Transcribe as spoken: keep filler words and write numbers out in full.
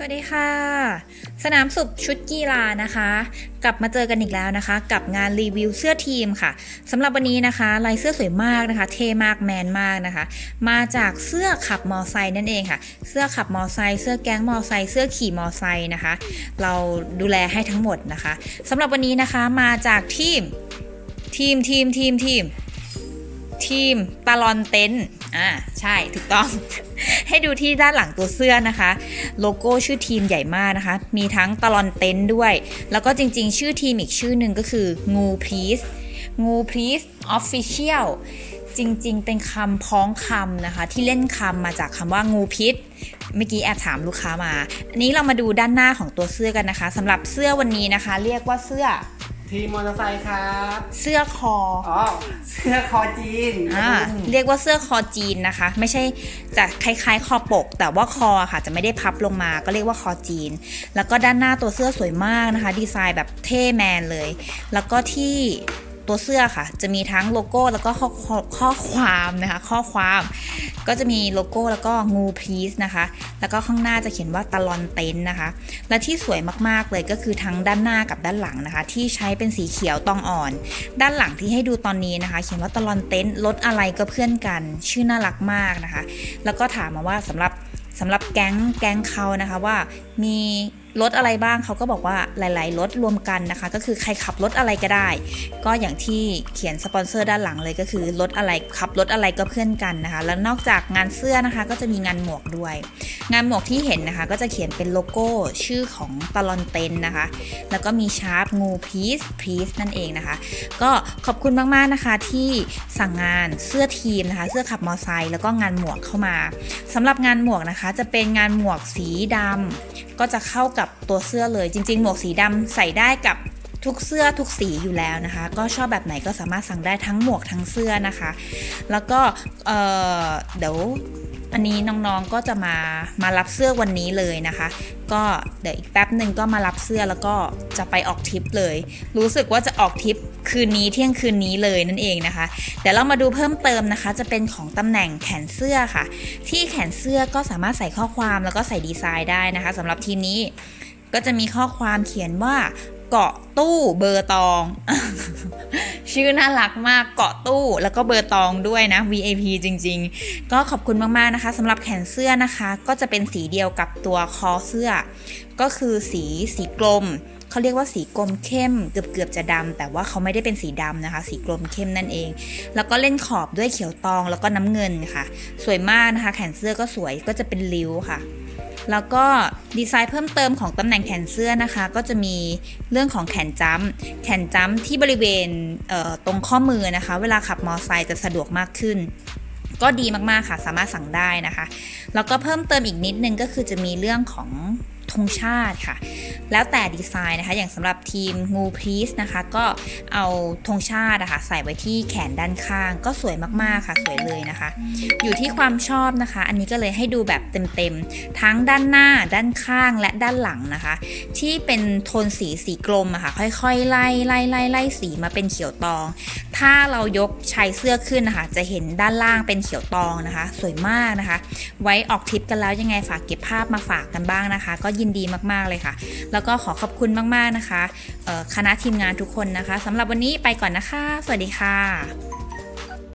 วัสดีค่ะสนามสุขชุดกีฬานะคะกลับมาเจอกันอีกแล้วนะคะกับงานรีวิวเสื้อทีมค่ะสำหรับวันนี้นะคะลายเสื้อสวยมากนะคะเท่มากแมนมากนะคะมาจากเสื้อขับมอไซค์นั่นเองค่ะเสื้อขับมอไซค์เสื้อแก๊งมอไซค์เสื้อขี่มอไซค์นะคะเราดูแลให้ทั้งหมดนะคะสำหรับวันนี้นะคะมาจากทีมทีมทีมทีมทีมทีมตาลอนเต็นท์อ่าใช่ถูกต้อง ให้ดูที่ด้านหลังตัวเสื้อนะคะโลโก้ชื่อทีมใหญ่มากนะคะมีทั้งตาลอนเต็นท์ด้วยแล้วก็จริงๆชื่อทีมอีกชื่อหนึ่งก็คืองูพลีสงูพลีสออฟฟิเชียลจริงๆเป็นคำพ้องคำนะคะที่เล่นคำมาจากคำว่างูพิษเมื่อกี้แอบถามลูกค้ามาอันนี้เรามาดูด้านหน้าของตัวเสื้อกันนะคะสำหรับเสื้อวันนี้นะคะเรียกว่าเสื้อทีมมอเตอร์ไซค์ครับเสื้อคออ๋อเสื้อคอจีนอ่าเรียกว่าเสื้อคอจีนนะคะไม่ใช่จะคล้ายๆคอปกแต่ว่าคอค่ะจะไม่ได้พับลงมาก็เรียกว่าคอจีนแล้วก็ด้านหน้าตัวเสื้อสวยมากนะคะดีไซน์แบบเท่แมนเลยแล้วก็ที่ตัวเสื้อค่ะจะมีทั้งโลโก้แล้วก็ข้อข้อความนะคะข้อความก็จะมีโลโก้แล้วก็งูพลีสนะคะแล้วก็ข้างหน้าจะเขียนว่าตาลอนเต็นท์นะคะและที่สวยมากๆเลยก็คือทั้งด้านหน้ากับด้านหลังนะคะที่ใช้เป็นสีเขียวตองอ่อนด้านหลังที่ให้ดูตอนนี้นะคะเขียนว่าตาลอนเต็นท์รถอะไรก็เพื่อนกันชื่อน่ารักมากนะคะแล้วก็ถามมาว่าสำหรับสำหรับแก๊งแก๊งเขานะคะว่ามีรถอะไรบ้างเขาก็บอกว่าหลายๆรถรวมกันนะคะก็คือใครขับรถอะไรก็ได้ก็อย่างที่เขียนสปอนเซอร์ด้านหลังเลยก็คือรถอะไรขับรถอะไรก็เพื่อนกันนะคะแล้วนอกจากงานเสื้อนะคะก็จะมีงานหมวกด้วยงานหมวกที่เห็นนะคะก็จะเขียนเป็นโลโก้ชื่อของตาลอนเต็นท์นะคะแล้วก็มีชาร์ปงูพีซพีซนั่นเองนะคะก็ขอบคุณมากๆนะคะที่สั่งงานเสื้อทีมนะคะเสื้อขับมอไซค์แล้วก็งานหมวกเข้ามาสำหรับงานหมวกนะคะจะเป็นงานหมวกสีดำก็จะเข้ากับตัวเสื้อเลยจริงๆหมวกสีดำใส่ได้กับทุกเสื้อทุกสีอยู่แล้วนะคะก็ชอบแบบไหนก็สามารถสั่งได้ทั้งหมวกทั้งเสื้อนะคะแล้วก็เอ่อเดี๋ยวอันนี้น้องๆก็จะมามารับเสื้อวันนี้เลยนะคะก็เดี๋ยวอีกแป๊บหนึ่งก็มารับเสื้อแล้วก็จะไปออกทริปเลยรู้สึกว่าจะออกทริปคืนนี้เที่ยงคืนนี้เลยนั่นเองนะคะเดี๋ยวเรามาดูเพิ่มเติมนะคะจะเป็นของตำแหน่งแขนเสื้อค่ะที่แขนเสื้อก็สามารถใส่ข้อความแล้วก็ใส่ดีไซน์ได้นะคะสำหรับทีมนี้ก็จะมีข้อความเขียนว่าเกาะตู้เบอร์ตอง ชื่อน่ารักมากเกาะตู้แล้วก็เบอร์ตองด้วยนะ วี ไอ พี จริงๆก็ขอบคุณมากๆนะคะสำหรับแขนเสื้อนะคะก็จะเป็นสีเดียวกับตัวคอเสื้อก็คือสีสีกลมเขาเรียกว่าสีกลมเข้มเกือบๆจะดำแต่ว่าเขาไม่ได้เป็นสีดำนะคะสีกลมเข้มนั่นเองแล้วก็เล่นขอบด้วยเขียวตองแล้วก็น้ำเงินค่ะสวยมากนะคะแขนเสื้อก็สวยก็จะเป็นริ้วค่ะแล้วก็ดีไซน์เพิ่มเติมของตำแหน่งแขนเสื้อนะคะก็จะมีเรื่องของแขนจั๊มแขนจั๊มที่บริเวณตรงข้อมือนะคะเวลาขับมอไซค์จะสะดวกมากขึ้นก็ดีมากๆค่ะสามารถสั่งได้นะคะแล้วก็เพิ่มเติมอีกนิดนึงก็คือจะมีเรื่องของธงชาติค่ะแล้วแต่ดีไซน์นะคะอย่างสำหรับทีมงูพลีสนะคะก็เอาธงชาตินะคะใส่ไว้ที่แขนด้านข้างก็สวยมากๆค่ะสวยเลยนะคะอยู่ที่ความชอบนะคะอันนี้ก็เลยให้ดูแบบเต็มๆทั้งด้านหน้าด้านข้างและด้านหลังนะคะที่เป็นโทนสีสีกลมอะค่ะค่อยๆไล่ไล่ไล่ไล่สีมาเป็นเขียวตองถ้าเรายกชายเสื้อขึ้นนะคะจะเห็นด้านล่างเป็นเขียวตองนะคะสวยมากนะคะไว้ออกทริปกันแล้วยังไงฝากเก็บภาพมาฝากกันบ้างนะคะก็ยินดีมากๆเลยค่ะแล้วก็ขอขอบคุณมากๆนะคะคณะทีมงานทุกคนนะคะสำหรับวันนี้ไปก่อนนะคะสวัสดีค่ะ